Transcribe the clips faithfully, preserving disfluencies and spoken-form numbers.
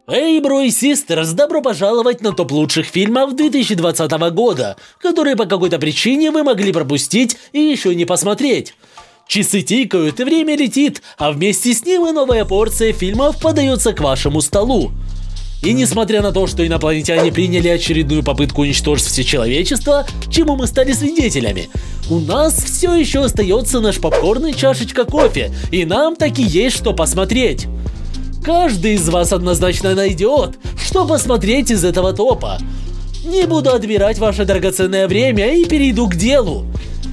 Эй, бро и систерс, добро пожаловать на топ лучших фильмов две тысячи двадцатого года, которые по какой-то причине вы могли пропустить и еще не посмотреть. Часы тикают и время летит, а вместе с ним и новая порция фильмов подается к вашему столу. И несмотря на то, что инопланетяне приняли очередную попытку уничтожить все человечество, чему мы стали свидетелями, у нас все еще остается наш попкорн и чашечка кофе, и нам таки есть что посмотреть. Каждый из вас однозначно найдет, что посмотреть из этого топа. Не буду отбирать ваше драгоценное время и перейду к делу.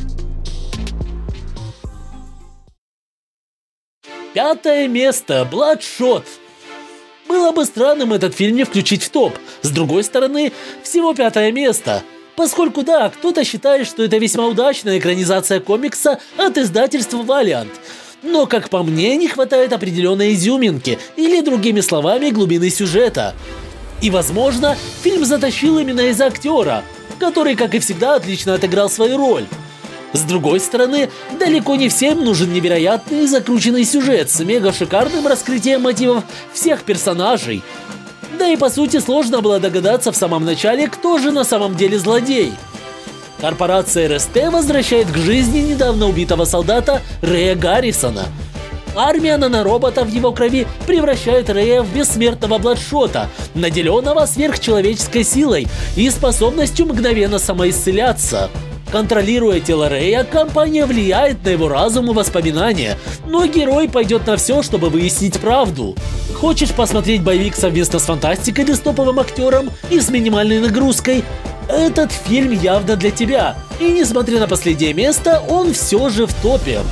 Пятое место. Бладшот. Было бы странным этот фильм не включить в топ. С другой стороны, всего пятое место. Поскольку да, кто-то считает, что это весьма удачная экранизация комикса от издательства Valiant. Но, как по мне, не хватает определенной изюминки, или, другими словами, глубины сюжета. И, возможно, фильм затащил именно из-за актера, который, как и всегда, отлично отыграл свою роль. С другой стороны, далеко не всем нужен невероятный закрученный сюжет с мега шикарным раскрытием мотивов всех персонажей. Да и по сути сложно было догадаться в самом начале, кто же на самом деле злодей. Корпорация эр эс тэ возвращает к жизни недавно убитого солдата Рэя Гаррисона. Армия нанороботов в его крови превращает Рэя в бессмертного Бладшота, наделенного сверхчеловеческой силой и способностью мгновенно самоисцеляться. Контролируя тело Рэя, компания влияет на его разум и воспоминания, но герой пойдет на все, чтобы выяснить правду. Хочешь посмотреть боевик совместно с фантастикой или с топовым актером и с минимальной нагрузкой? Этот фильм явно для тебя, и несмотря на последнее место, он все же в топе.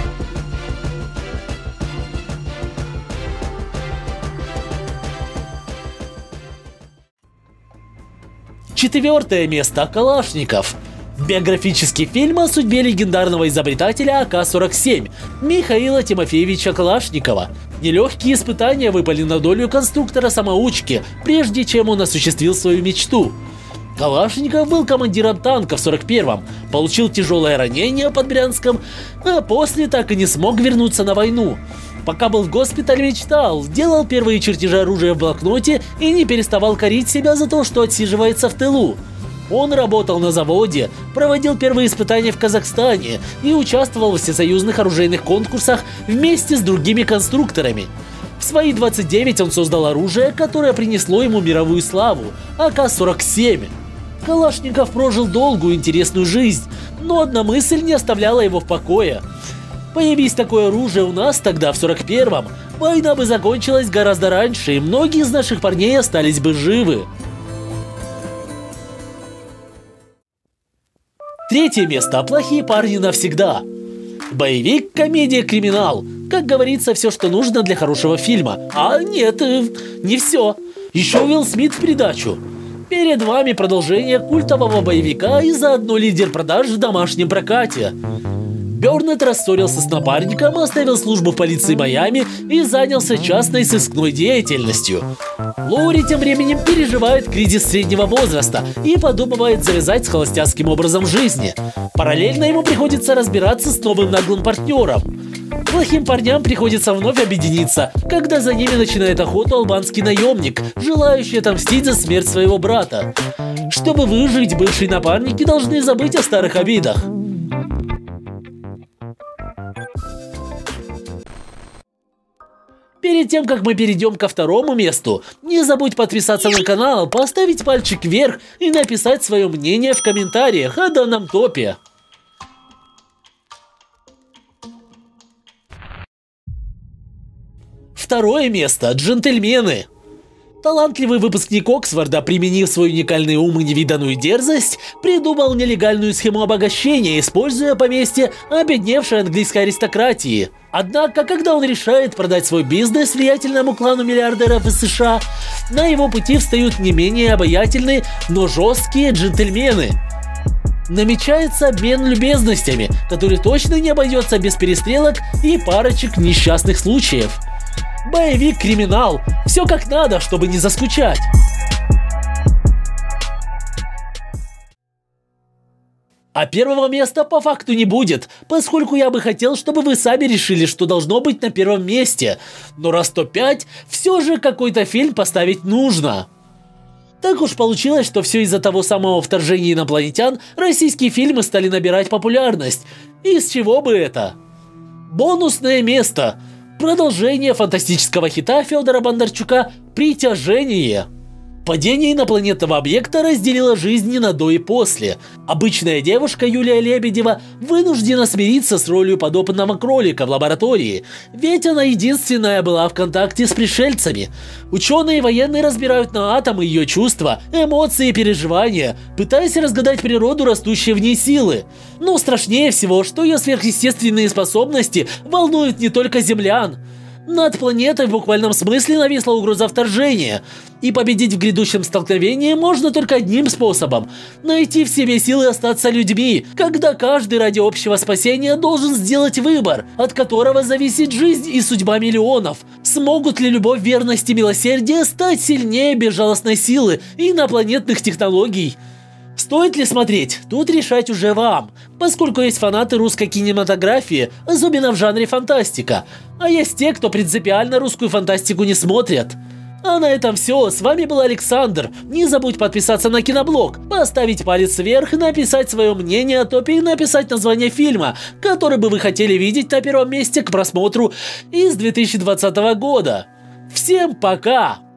Четвертое место. Калашников. Биографический фильм о судьбе легендарного изобретателя а ка сорок семь Михаила Тимофеевича Калашникова. Нелегкие испытания выпали на долю конструктора-самоучки, прежде чем он осуществил свою мечту. Калашников был командиром танка в сорок первом, получил тяжелое ранение под Брянском, а после так и не смог вернуться на войну. Пока был в госпитале, мечтал, делал первые чертежи оружия в блокноте и не переставал корить себя за то, что отсиживается в тылу. Он работал на заводе, проводил первые испытания в Казахстане и участвовал в всесоюзных оружейных конкурсах вместе с другими конструкторами. В свои двадцать девять он создал оружие, которое принесло ему мировую славу – а ка сорок семь. Калашников прожил долгую интересную жизнь, но одна мысль не оставляла его в покое. Появись такое оружие у нас тогда, в сорок первом, война бы закончилась гораздо раньше, и многие из наших парней остались бы живы. Третье место. Плохие парни навсегда. Боевик, комедия, криминал. Как говорится, все, что нужно для хорошего фильма. А нет, не все. Еще Уилл Смит в придачу. Перед вами продолжение культового боевика и заодно лидер продаж в домашнем прокате. Бёрнетт рассорился с напарником, оставил службу в полиции Майами и занялся частной сыскной деятельностью. Лоури тем временем переживает кризис среднего возраста и подумывает завязать с холостяцким образом жизни. Параллельно ему приходится разбираться с новым наглым партнером. Плохим парням приходится вновь объединиться, когда за ними начинает охоту албанский наемник, желающий отомстить за смерть своего брата. Чтобы выжить, бывшие напарники должны забыть о старых обидах. Перед тем, как мы перейдем ко второму месту, не забудь подписаться на канал, поставить пальчик вверх и написать свое мнение в комментариях о данном топе. Второе место. Джентльмены. Талантливый выпускник Оксфорда, применив свой уникальный ум и невиданную дерзость, придумал нелегальную схему обогащения, используя поместье обедневшей английской аристократии. Однако, когда он решает продать свой бизнес влиятельному клану миллиардеров из США, на его пути встают не менее обаятельные, но жесткие джентльмены. Намечается обмен любезностями, который точно не обойдется без перестрелок и парочек несчастных случаев. Боевик-криминал. Все как надо, чтобы не заскучать. А первого места по факту не будет, поскольку я бы хотел, чтобы вы сами решили, что должно быть на первом месте. Но раз топ пять, все же какой-то фильм поставить нужно. Так уж получилось, что все из-за того самого вторжения инопланетян российские фильмы стали набирать популярность. И с чего бы это? Бонусное место. Продолжение фантастического хита Федора Бондарчука «Притяжение». Падение инопланетного объекта разделило жизни на до и после. Обычная девушка Юлия Лебедева вынуждена смириться с ролью подопытного кролика в лаборатории, ведь она единственная была в контакте с пришельцами. Ученые и военные разбирают на атомы ее чувства, эмоции и переживания, пытаясь разгадать природу растущей в ней силы. Но страшнее всего, что ее сверхъестественные способности волнуют не только землян. Над планетой в буквальном смысле нависла угроза вторжения, и победить в грядущем столкновении можно только одним способом – найти в себе силы остаться людьми, когда каждый ради общего спасения должен сделать выбор, от которого зависит жизнь и судьба миллионов. Смогут ли любовь, верность и милосердие стать сильнее безжалостной силы и инопланетных технологий? Стоит ли смотреть? Тут решать уже вам, поскольку есть фанаты русской кинематографии, особенно в жанре фантастика, а есть те, кто принципиально русскую фантастику не смотрят. А на этом все. С вами был Александр. Не забудь подписаться на Киноблог, поставить палец вверх, написать свое мнение о топе и написать название фильма, который бы вы хотели видеть на первом месте к просмотру из две тысячи двадцатого года. Всем пока!